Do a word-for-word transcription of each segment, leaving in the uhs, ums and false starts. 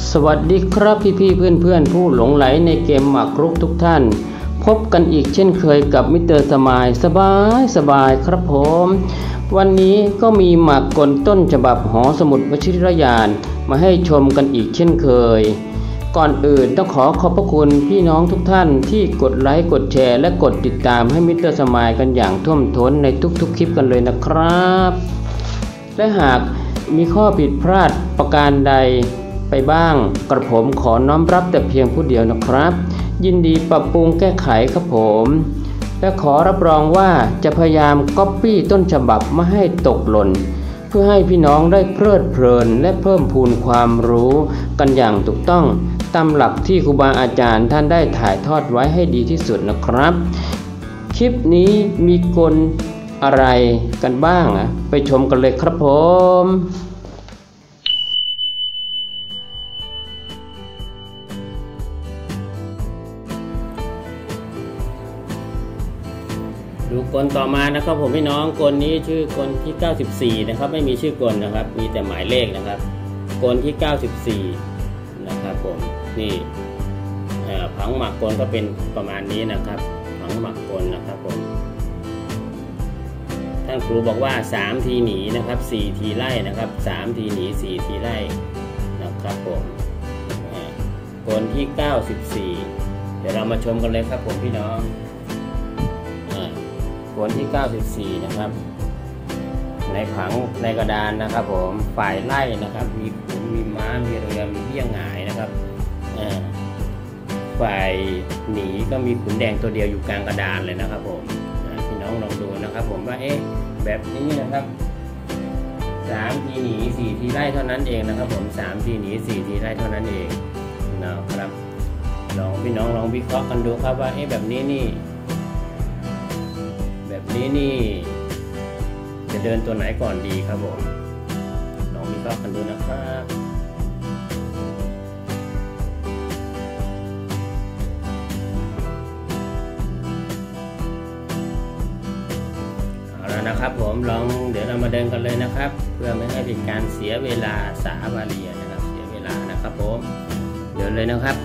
สวัสดีครับพี่พี่เพื่อนเพื่อนผู้หลงไหลในเกมหมากรุกทุกท่านพบกันอีกเช่นเคยกับมิสเตอร์สมายสบายสบายครับผมวันนี้ก็มีหมากกลต้นฉบับหอสมุดวชิรยานมาให้ชมกันอีกเช่นเคยก่อนอื่นต้องขอขอบพระคุณพี่น้องทุกท่านที่กดไลค์กดแชร์และกดติดตามให้มิสเตอร์สมายกันอย่างท่วมท้นในทุกๆคลิปกันเลยนะครับและหากมีข้อผิดพลาดประการใดไปบ้างกระผมขอน้อมรับแต่เพียงผู้เดียวนะครับยินดีปรับปรุงแก้ไขครับผมและขอรับรองว่าจะพยายามก๊อปปี้ต้นฉบับไม่ให้ตกหล่นเพื่อให้พี่น้องได้เพลิดเพลินและเพิ่มพูนความรู้กันอย่างถูกต้องตามหลักที่ครูบาอาจารย์ท่านได้ถ่ายทอดไว้ให้ดีที่สุดนะครับคลิปนี้มีกลอะไรกันบ้างอ่ะไปชมกันเลยครับผมดูกลต่อมานะครับผมพี่น้องกลนี้ชื่อกลที่เก้าสิบสี่นะครับไม่มีชื่อกลนะครับมีแต่หมายเลขนะครับกลที่เก้าสิบสี่นะครับผมนี่ผังหมากกลก็เป็นประมาณนี้นะครับผังหมากกลนะครับผมท่านครูบอกว่าสามทีหนีนะครับสี่ทีไล่นะครับสามทีหนีสี่ทีไล่นะครับผมกลที่เก้าสิบสี่เดี๋ยวเรามาชมกันเลยครับผมพี่น้องกลที่เก้าสิบสี่นะครับในผังในกระดานนะครับผมฝ่ายไล่นะครับมีขุนมีม้ามีเรือมีเบี้ยหงายนะครับฝ่ายหนีก็มีขุนแดงตัวเดียวอยู่กลางกระดานเลยนะครับผมพี่น้องลองดูนะครับผมว่าเอ๊ะแบบนี้นะครับสามทีหนีสี่ทีไล่เท่านั้นเองนะครับผมสามทีหนีสี่ทีไล่เท่านั้นเองนะครับลองพี่น้องลองวิเคราะห์กันดูครับว่าเอ๊ะแบบนี้นี่แบบนี้นี่จะเดินตัวไหนก่อนดีครับผมลองวิเคราะห์กันดูนะครับเอาแล้วนะครับผมลองเดี๋ยวเรามาเดินกันเลยนะครับเพื่อไม่ให้เป็นการเสียเวลาสาบาลีนะครับเสียเวลานะครับผมเดินเลยนะครับ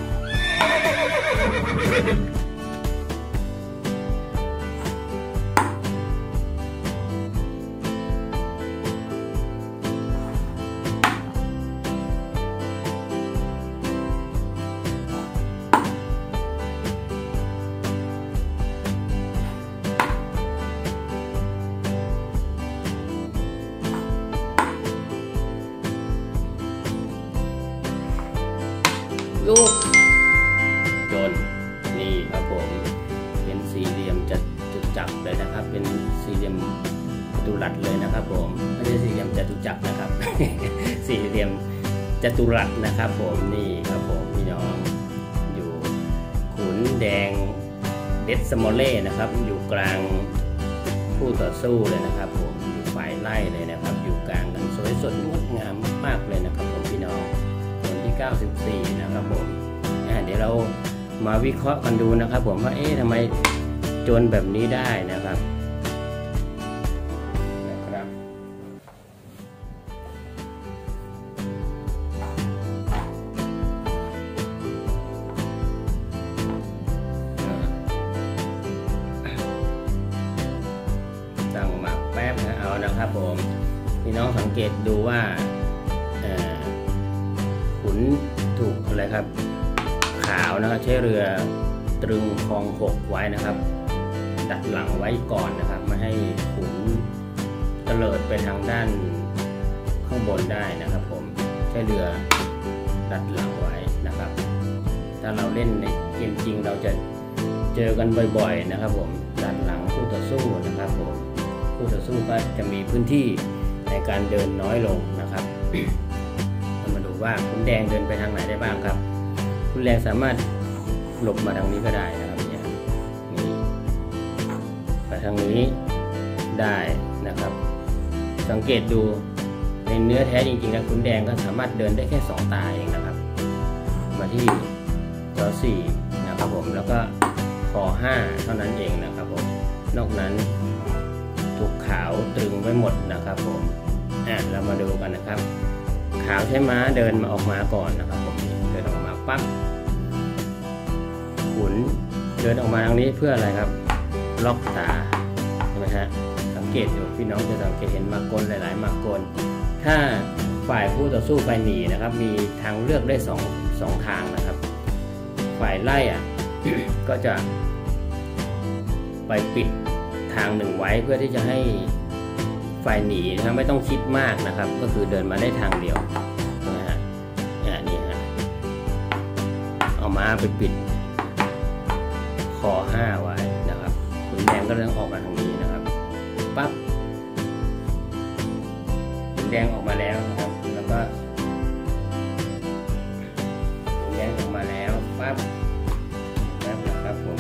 ลูกจนนี่ครับผมเป็นสี่เหลี่ยมจตุจักรเลยนะครับเป็นสี่เหลี่ยมจัตุรัสเลยนะครับผมไม่ใช่สี่เหลี่ยมจตุจักรนะครับ สี่เหลี่ยมจัตุรัสนะครับผมนี่ครับผมพี่น้องอยู่ขุนแดงเดสสโมเล่นะครับอยู่กลางคู่ต่อสู้เลยนะครับผมอยู่ฝ่ายไล่เลยนะครับอยู่กลางกันสวยสดงดงามมากเลยนะครับผมพี่น้องเก้าสิบสี่นะครับผมเดี๋ยวเรามาวิเคราะห์กันดูนะครับผมว่าเอ๊ะทำไมจนแบบนี้ได้นะครับนะครับตั้งมาแป๊บนะเอานะครับผมพี่น้องสังเกตดูว่าขุนถูกอะไรครับขาวนะครับใช้เรือตรึงคลองหกไว้นะครับดัดหลังไว้ก่อนนะครับไม่ให้ขุนเตลิดไปทางด้านข้างบนได้นะครับผมใช้เรือดัดหลังไว้นะครับถ้าเราเล่นในเกมจริงเราจะเจอกันบ่อยๆนะครับผมดัดหลังคู่ต่อสู้นะครับผมคู่ต่อสู้ก็จะมีพื้นที่ในการเดินน้อยลงนะครับว่าขุนแดงเดินไปทางไหนได้บ้างครับขุนแดงสามารถหลบมาทางนี้ก็ได้นะครับเนี่ยนี่ไปทางนี้ได้นะครับสังเกตดูในเนื้อแท้จริงๆแล้วขุนแดงก็สามารถเดินได้แค่สองตาเองนะครับมาที่จอสี่นะครับผมแล้วก็คอห้าเท่านั้นเองนะครับผมนอกนั้นถูกขาวตรึงไว้หมดนะครับผมอ่ะเรามาดูกันนะครับขาวใช้ม้าเดินมาออกมาก่อนนะครับผมปั๊บขุนเดินออกมาทางนี้เพื่ออะไรครับล็อกตาใช่ไหมฮะสังเกตดูพี่น้องจะสังเกตเห็นมากลหลายๆมากลถ้าฝ่ายผู้ต่อสู้ไปหนีนะครับมีทางเลือกได้สองสองทางนะครับฝ่ายไล่อ่ะ ก็จะไปปิดทางหนึ่งไว้เพื่อที่จะให้ฝ่ายหนีนะครับไม่ต้องคิดมากนะครับก็คือเดินมาได้ทางเดียวนะฮะนี่ฮะเอาม้าไปปิดคอห้าไว้นะครับขุนแดงก็เริ่มออกมาทางนี้นะครับปั๊บขุนแดงออกมาแล้วนะครับแล้วก็ขุนแดงออกมาแล้วปั๊บแล้วนะครับผม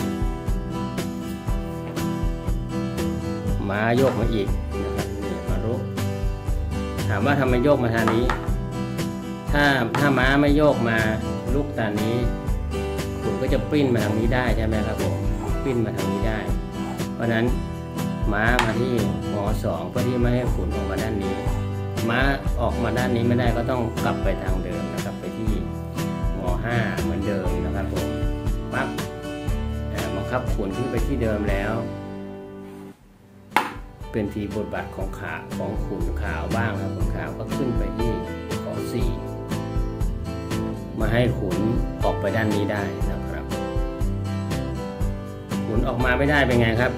ม้าโยกมาอีกนะครับนี่มารุถามว่าทำไมโยกมาทางนี้ถ้าถ้าม้าไม่โยกมาลูกตานี้ขุนก็จะปริ้นมาทางนี้ได้ใช่ไหมครับผมปริ้นมาทางนี้ได้เพราะนั้นม้ามาที่หอสองเพื่อที่ไม่ให้ขุนออกมาด้านนี้ม้าออกมาด้านนี้ไม่ได้ก็ต้องกลับไปทางเดิมนะครับไปที่หอห้าเหมือนเดิมนะครับผมปั๊บบังคับขุนขึ้นไปที่เดิมแล้วเป็นทีบทบาทของขาของขุนขาวบ้างครับขุนขาวก็ขึ้นไปที่ขอสี่มาให้ขุนออกไปด้านนี้ได้นะครับขุนออกมาไม่ได้เป็นไงครับ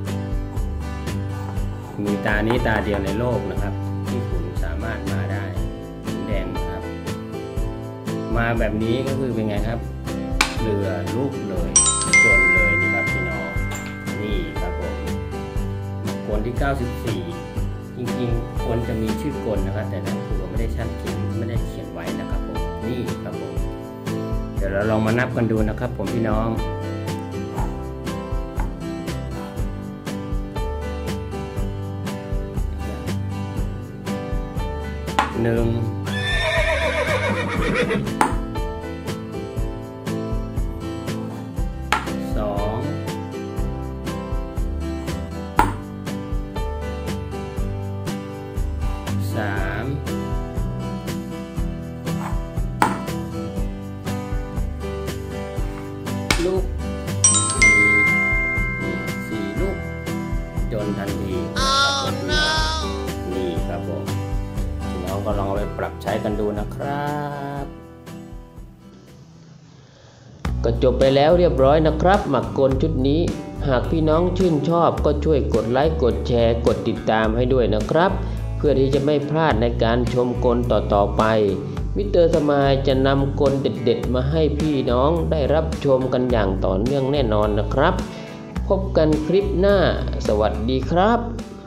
มีตานี้ตาเดียวในโลกนะครับที่ขุนสามารถมาได้ขุนแดงครับมาแบบนี้ก็คือเป็นไงครับเรือลูกเลยจนเลยนี่ครับพี่น้องนี่ครับผมกลที่เก้าสิบสี่จริงๆควรจะมีชื่อกลนะครับแต่นั้นครูไม่ได้ชัดเขียนไม่ได้เขียนไว้นะครับผมนี่ครับผมเดี๋ยวเราลองมานับกันดูนะครับผมพี่น้องหนึ่งสองสามลูกสี่สี่ลูกจนทันที oh, no. นี่ครับผมพี่น้องก็ลองเอาไปปรับใช้กันดูนะครับก็จบไปแล้วเรียบร้อยนะครับหมากกลชุดนี้หากพี่น้องชื่นชอบก็ช่วยกดไลค์กดแชร์กดติดตามให้ด้วยนะครับเพื่อที่จะไม่พลาดในการชมกลต่อๆไปมิสเตอร์สมายจะนำกลเด็ดๆมาให้พี่น้องได้รับชมกันอย่างต่อเนื่องแน่นอนนะครับพบกันคลิปหน้าสวัสดีครับ